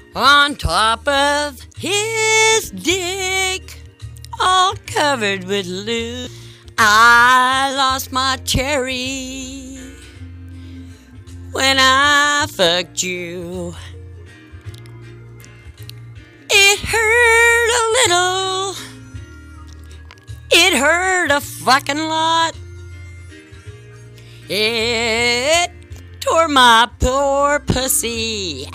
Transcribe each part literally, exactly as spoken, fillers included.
on top of his dick, all covered with lube. I lost my cherry when I fucked you. It hurt a little, it hurt a fucking lot. It tore my poor pussy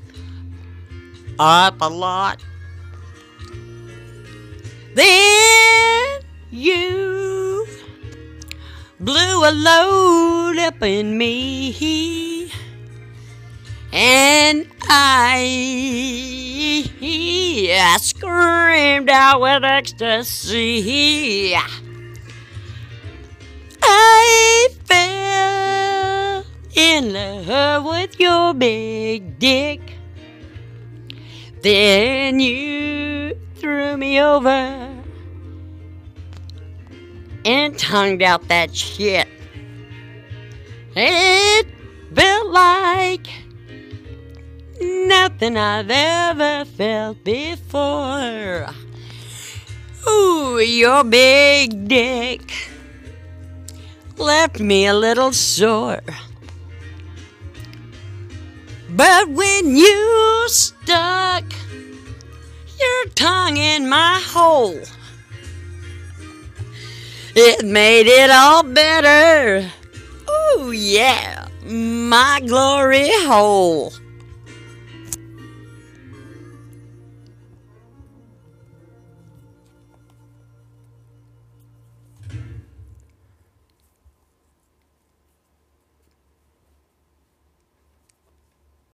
up a lot. Then you blew a load up in me, and I, I screamed out with ecstasy. I fell in love with your big dick. Then you threw me over and tongued out that shit. It felt like nothing I've ever felt before. Ooh, your big dick left me a little sore. But when you stuck your tongue in my hole, it made it all better. Ooh, yeah, my glory hole.